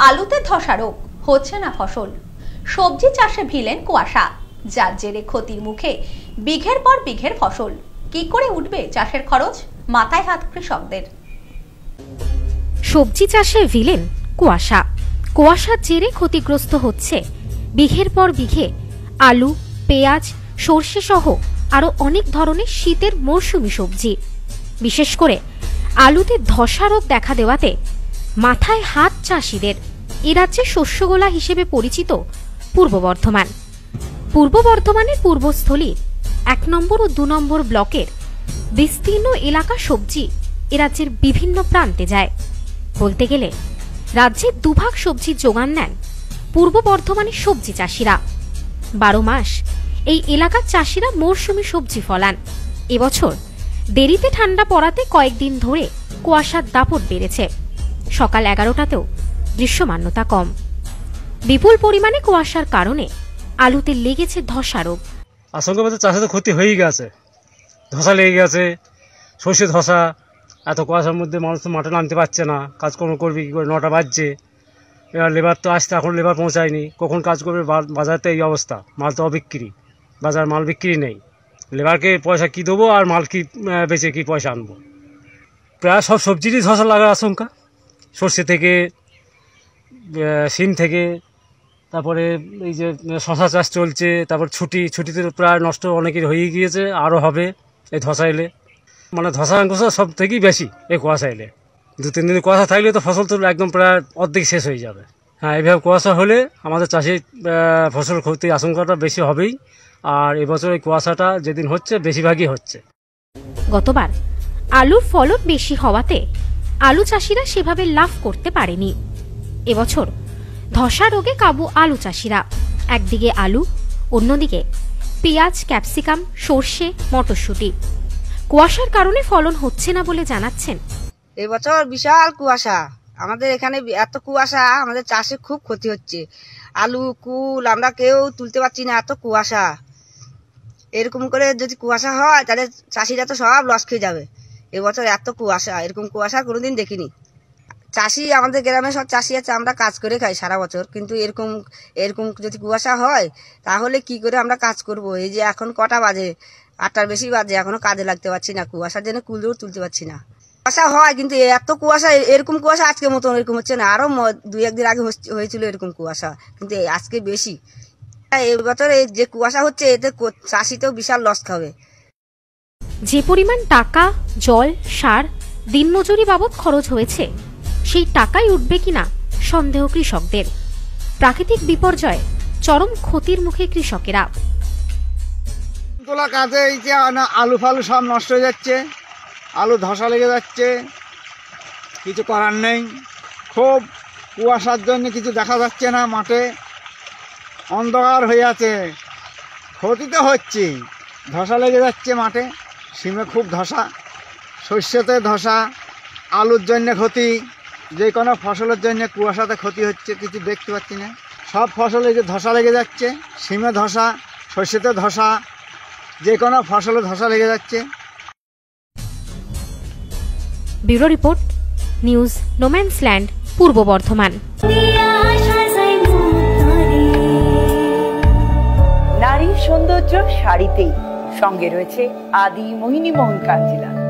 আলুতে ধসা রোগ, হচ্ছে না ফসল। সবজি চাষে ভিলেন কুয়াশা, যার জেরে ক্ষতির মুখে বিঘের পর বিঘের ফসল। কি করে উঠবে চাষের খরচ, মাথায় হাত কৃষকদের। সবজি চাষে ভিলেন কুয়াশা। কুয়াশার জেরে ক্ষতিগ্রস্ত হচ্ছে বিঘের পর বিঘে আলু, পেঁয়াজ, সর্ষে সহ আরো অনেক ধরনের শীতের মরশুমি সবজি। বিশেষ করে আলুতে ধসা রোগ দেখা দেওয়াতে মাথায় হাত চাষিদের। এ রাজ্যে শস্যগোলা হিসেবে পরিচিত পূর্ব বর্ধমান। পূর্ব বর্ধমানের পূর্বস্থলী 1 নম্বর ও 2 নম্বর ব্লকের বিস্তীর্ণ এলাকা সবজি এ রাজ্যের বিভিন্ন প্রান্তে যায়। বলতে গেলে রাজ্যের দুভাগ সবজির যোগান দেন পূর্ব বর্ধমানের সবজি চাষিরা। 12 মাস এই এলাকার চাষিরা মরশুমি সবজি ফলান। এবছর দেরিতে ঠান্ডা পড়াতে কয়েকদিন ধরে কুয়াশার দাপট বেড়েছে। সকাল 11টাতেও দৃশ্যমানতা কম। বিপুল পরিমাণে কুয়াশার কারণে আলুতে লেগেছে ধসা রোগ। আশঙ্কা বলতে চাষে তো ক্ষতি হয়েই গেছে, ধসা লেগে গেছে, সর্ষে ধসা। এত কুয়াশার মধ্যে মানুষ তো মাঠে নামতে পারছে না, কাজকর্ম করবে কী করে? 9টা বাজছে, এবার লেবার তো আসতে এখন লেবার পৌঁছায়নি, কখন কাজ করবে? বাজারতে এই অবস্থা, মাল তো অবিক্রি, বাজার মাল বিক্রি নেই। লেবারকে পয়সা কি দেবো আর মাল কি বেচে কি পয়সা আনবো? প্রায় সব সবজিরই ধসা লাগার আশঙ্কা, সর্ষে থেকে সিম থেকে, তারপরে এই যে শশা চাষ চলছে, তারপর ছুটিতে প্রায় নষ্ট অনেকের হয়ে গিয়েছে, আরও হবে এই ধসা এলে। মানে ধসা সব থেকেই বেশি এই কুয়াশা এলে। 2-3 দিন কুয়াশা থাকলে তো ফসল তো একদম প্রায় অর্ধেক শেষ হয়ে যাবে। হ্যাঁ, এইভাবে কুয়াশা হলে আমাদের চাষির ফসল ক্ষতির আশঙ্কাটা বেশি হবেই। আর এবছর এই কুয়াশাটা যেদিন হচ্ছে বেশিরভাগই হচ্ছে। গতবার আলুর ফলন বেশি হওয়াতে আলু চাষিরা সেভাবে লাভ করতে পারেনি। এবছর ধসা রোগে কাবু আলু চাষিরা। একদিকে আলু, অন্যদিকে পেঁয়াজ, ক্যাপসিকাম, সর্ষে, মটরশুঁটি। কুয়াশার কারণে ফলন হচ্ছে না বলে জানাচ্ছেন। এবছর বিশাল কুয়াশা, আমাদের এখানে এত কুয়াশা, আমাদের চাষে খুব ক্ষতি হচ্ছে। আলু, কুল আমরা কেউ তুলতে পারছি না, এত কুয়াশা। এরকম করে যদি কুয়াশা হয় তাহলে চাষিরা তো সব লস খেয়ে যাবে। এবছর এত কুয়াশা, এরকম কুয়াশা কোনোদিন দেখিনি। চাষি, আমাদের গ্রামে সব চাষি আছে, আমরা কাজ করে খাই সারা বছর, কিন্তু এরকম যদি কুয়াশা হয় তাহলে কি করে আমরা কাজ করব? এই যে এখন কটা বাজে, 8টার বেশি বাজে, এখনো কাজে লাগতে পারছি না, কুয়াশার জন্য কুলেও তুলতে পারছি না। কুয়াশা হয় কিন্তু এত কুয়াশা, এরকম কুয়াশা আজকের মতন এরকম হচ্ছে না। আরো 2-1 দিন আগে হয়েছিল এরকম কুয়াশা, কিন্তু আজকে বেশি। এবছর এই যে কুয়াশা হচ্ছে এতে চাষিতেও বিশাল লস খাবে। যে পরিমাণ টাকা, জল, সার, দিনমজুরি বাবদ খরচ হয়েছে সেই টাকাই উঠবে কিনা সন্দেহ কৃষকদের। প্রাকৃতিক বিপর্যয়ে চরম ক্ষতির মুখে কৃষকেরা। তোলা কাজে এই যে আলু ফালু সব নষ্ট হয়ে যাচ্ছে, আলু ধসা লেগে যাচ্ছে, কিছু করার নেই। খুব কুয়াশার জন্য কিছু দেখা যাচ্ছে না, মাঠে অন্ধকার হয়ে আছে, ক্ষতি তো হচ্ছে, ধসা লেগে যাচ্ছে মাঠে। সিমে খুব ধসা, শস্যতে ধসা, আলুর জন্য ক্ষতি, যে কোনো ফসলের জন্য কুয়াশাতে ক্ষতি হচ্ছে, কিছু দেখতে পাচ্ছি না। সব ফসলে যে ধসা লেগে যাচ্ছে, সিমে ধসা, শস্যতে ধসা, যে কোনো ফসলে ধসা লেগে যাচ্ছে। ব্যুরো রিপোর্ট, নিউজ নোম্যান্সল্যান্ড, পূর্ব বর্ধমান। নারীর সৌন্দর্য শাড়িতেই, সঙ্গে রয়েছে আদি মোহিনী মোহন কাঞ্জিলা।